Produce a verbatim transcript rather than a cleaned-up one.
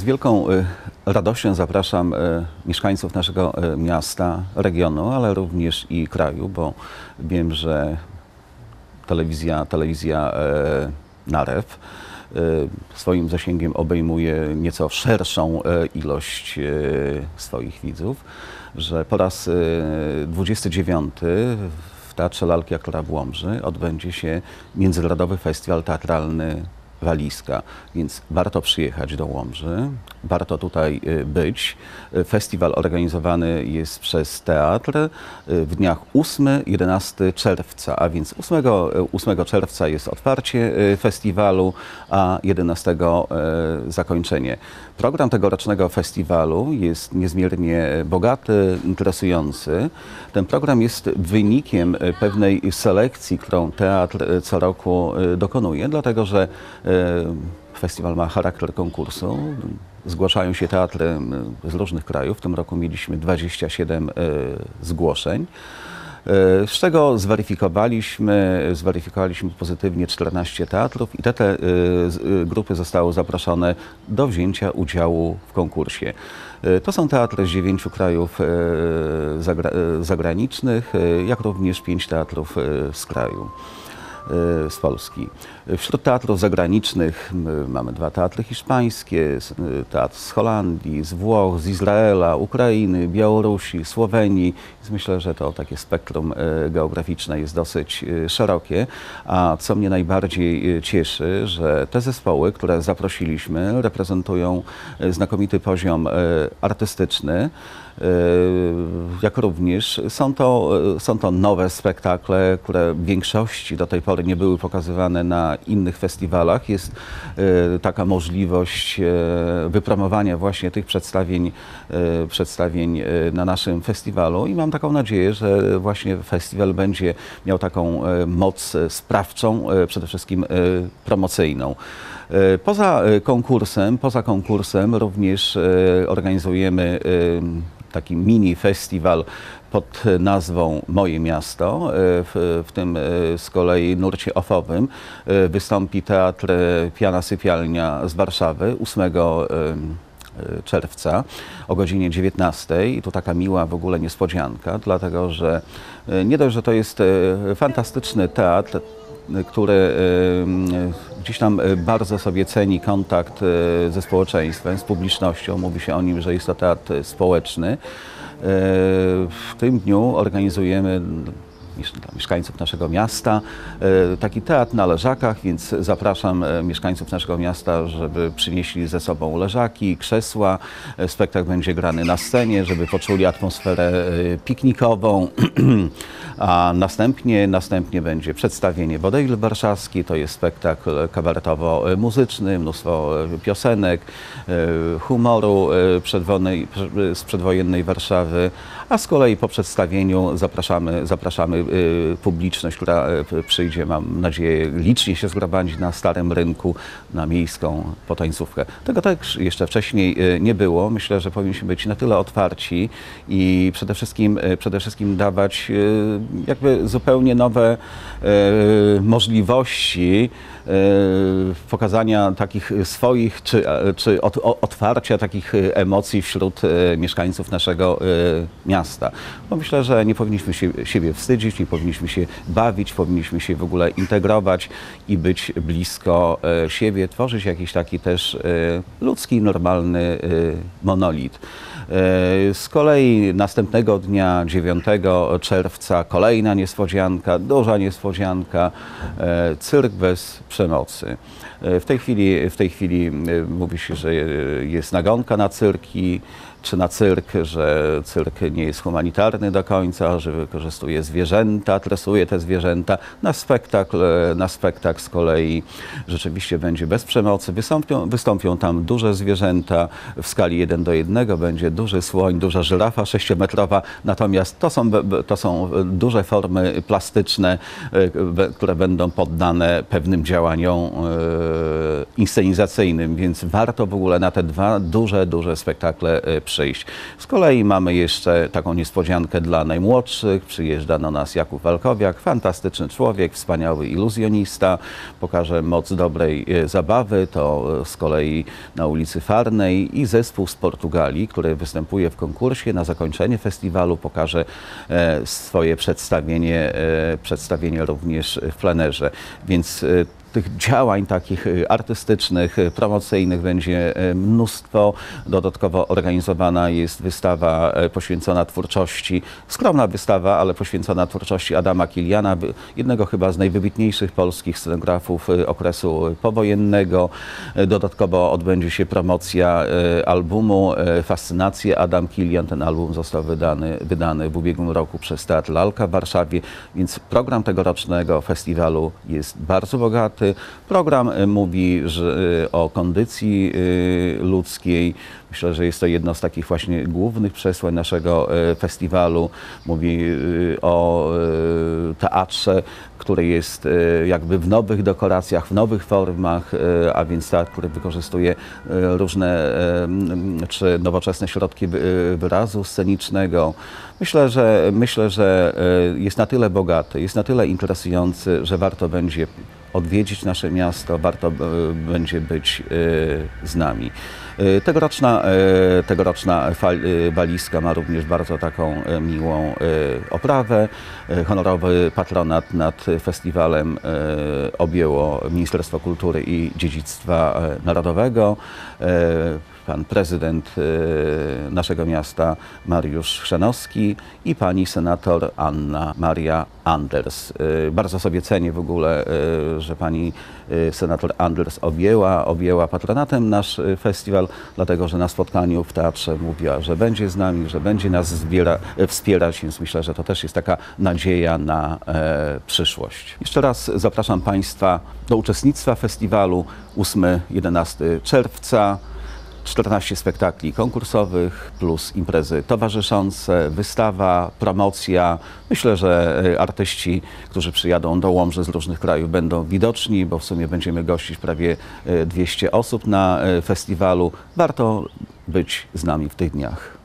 Z wielką radością zapraszam mieszkańców naszego miasta, regionu, ale również i kraju, bo wiem, że telewizja, telewizja Narew swoim zasięgiem obejmuje nieco szerszą ilość swoich widzów, że po raz dwudziesty dziewiąty w Teatrze Lalki Aktora w Łomży odbędzie się Międzynarodowy Festiwal Teatralny Walizka, więc warto przyjechać do Łomży, warto tutaj być. Festiwal organizowany jest przez teatr w dniach ósmego do jedenastego czerwca, a więc ósmego czerwca jest otwarcie festiwalu, a jedenastego zakończenie. Program tegorocznego festiwalu jest niezmiernie bogaty, interesujący. Ten program jest wynikiem pewnej selekcji, którą teatr co roku dokonuje, dlatego że festiwal ma charakter konkursu. Zgłaszają się teatry z różnych krajów. W tym roku mieliśmy dwadzieścia siedem zgłoszeń, z czego zweryfikowaliśmy, zweryfikowaliśmy pozytywnie czternaście teatrów i te, te grupy zostały zaproszone do wzięcia udziału w konkursie. To są teatry z dziewięciu krajów zagra zagranicznych, jak również pięć teatrów z kraju, z Polski. Wśród teatrów zagranicznych mamy dwa teatry hiszpańskie, teatr z Holandii, z Włoch, z Izraela, Ukrainy, Białorusi, Słowenii. Więc myślę, że to takie spektrum geograficzne jest dosyć szerokie. A co mnie najbardziej cieszy, że te zespoły, które zaprosiliśmy, reprezentują znakomity poziom artystyczny, jak również są to, są to nowe spektakle, które w większości do tej pory nie były pokazywane na innych festiwalach. Jest taka możliwość wypromowania właśnie tych przedstawień, przedstawień na naszym festiwalu i mam taką nadzieję, że właśnie festiwal będzie miał taką moc sprawczą, przede wszystkim promocyjną. Poza konkursem, poza konkursem również organizujemy taki mini festiwal pod nazwą Moje Miasto. W, w tym z kolei nurcie ofowym wystąpi Teatr Piana Sypialnia z Warszawy ósmego czerwca o godzinie dziewiętnastej. I to taka miła w ogóle niespodzianka, dlatego że nie dość, że to jest fantastyczny teatr, który gdzieś tam bardzo sobie ceni kontakt ze społeczeństwem, z publicznością. Mówi się o nim, że jest to teatr społeczny. W tym dniu organizujemy dla mieszkańców naszego miasta taki teatr na leżakach, więc zapraszam mieszkańców naszego miasta, żeby przynieśli ze sobą leżaki, krzesła. Spektakl będzie grany na scenie, żeby poczuli atmosferę piknikową, a następnie, następnie będzie przedstawienie Wodevil warszawski. To jest spektakl kabaretowo-muzyczny, mnóstwo piosenek, humoru przedwojennej, z przedwojennej Warszawy, a z kolei po przedstawieniu zapraszamy, zapraszamy publiczność, która przyjdzie, mam nadzieję, licznie się zgromadzić na Starym Rynku, na miejską potańcówkę. Tego też jeszcze wcześniej nie było. Myślę, że powinniśmy być na tyle otwarci i przede wszystkim, przede wszystkim dawać jakby zupełnie nowe możliwości pokazania takich swoich, czy, czy od, otwarcia takich emocji wśród mieszkańców naszego miasta. Bo myślę, że nie powinniśmy się, siebie wstydzić, nie powinniśmy się bawić, powinniśmy się w ogóle integrować i być blisko siebie, tworzyć jakiś taki też ludzki, normalny monolit. Z kolei następnego dnia, dziewiątego czerwca, kolejna niespodzianka, duża niespodzianka, cyrk bez przemocy. W tej chwili, w tej chwili mówi się, że jest nagonka na cyrki, czy na cyrk, że cyrk nie jest humanitarny do końca, że wykorzystuje zwierzęta, tresuje te zwierzęta. Na spektakl, na spektakl z kolei rzeczywiście będzie bez przemocy. Wystąpią, wystąpią tam duże zwierzęta w skali jeden do jednego, będzie duży słoń, duża żyrafa sześciometrowa, natomiast to są, to są duże formy plastyczne, które będą poddane pewnym działaniom inscenizacyjnym, więc warto w ogóle na te dwa duże, duże spektakle przyjść. Z kolei mamy jeszcze taką niespodziankę dla najmłodszych. Przyjeżdża do nas Jakub Walkowiak, fantastyczny człowiek, wspaniały iluzjonista, pokaże moc dobrej zabawy. To z kolei na ulicy Farnej i zespół z Portugalii, który występuje w konkursie. Na zakończenie festiwalu pokaże swoje przedstawienie, przedstawienie również w plenerze. Więc tych działań takich artystycznych, promocyjnych będzie mnóstwo. Dodatkowo organizowana jest wystawa poświęcona twórczości, skromna wystawa, ale poświęcona twórczości Adama Kiliana, jednego chyba z najwybitniejszych polskich scenografów okresu powojennego. Dodatkowo odbędzie się promocja albumu Fascynacje Adam Kilian. Ten album został wydany, wydany w ubiegłym roku przez Teatr Lalka w Warszawie, więc program tegorocznego festiwalu jest bardzo bogaty. Program mówi że, o kondycji ludzkiej. Myślę, że jest to jedno z takich właśnie głównych przesłań naszego festiwalu. Mówi o teatrze, który jest jakby w nowych dekoracjach, w nowych formach, a więc teatr, który wykorzystuje różne czy nowoczesne środki wyrazu scenicznego. Myślę, że, myślę, że jest na tyle bogaty, jest na tyle interesujący, że warto będzie odwiedzić nasze miasto, warto będzie być z nami. Tegoroczna, tegoroczna walizka ma również bardzo taką miłą oprawę. Honorowy patronat nad festiwalem objęło Ministerstwo Kultury i Dziedzictwa Narodowego. Pan prezydent naszego miasta Mariusz Chrzanowski i pani senator Anna Maria Anders. Bardzo sobie cenię w ogóle, że pani senator Anders objęła, objęła patronatem nasz festiwal, dlatego że na spotkaniu w teatrze mówiła, że będzie z nami, że będzie nas zbiera, wspierać, więc myślę, że to też jest taka nadzieja na e, przyszłość. Jeszcze raz zapraszam Państwa do uczestnictwa w festiwalu ósmego do jedenastego czerwca. czternaście spektakli konkursowych plus imprezy towarzyszące, wystawa, promocja. Myślę, że artyści, którzy przyjadą do Łomży z różnych krajów, będą widoczni, bo w sumie będziemy gościć prawie dwieście osób na festiwalu. Warto być z nami w tych dniach.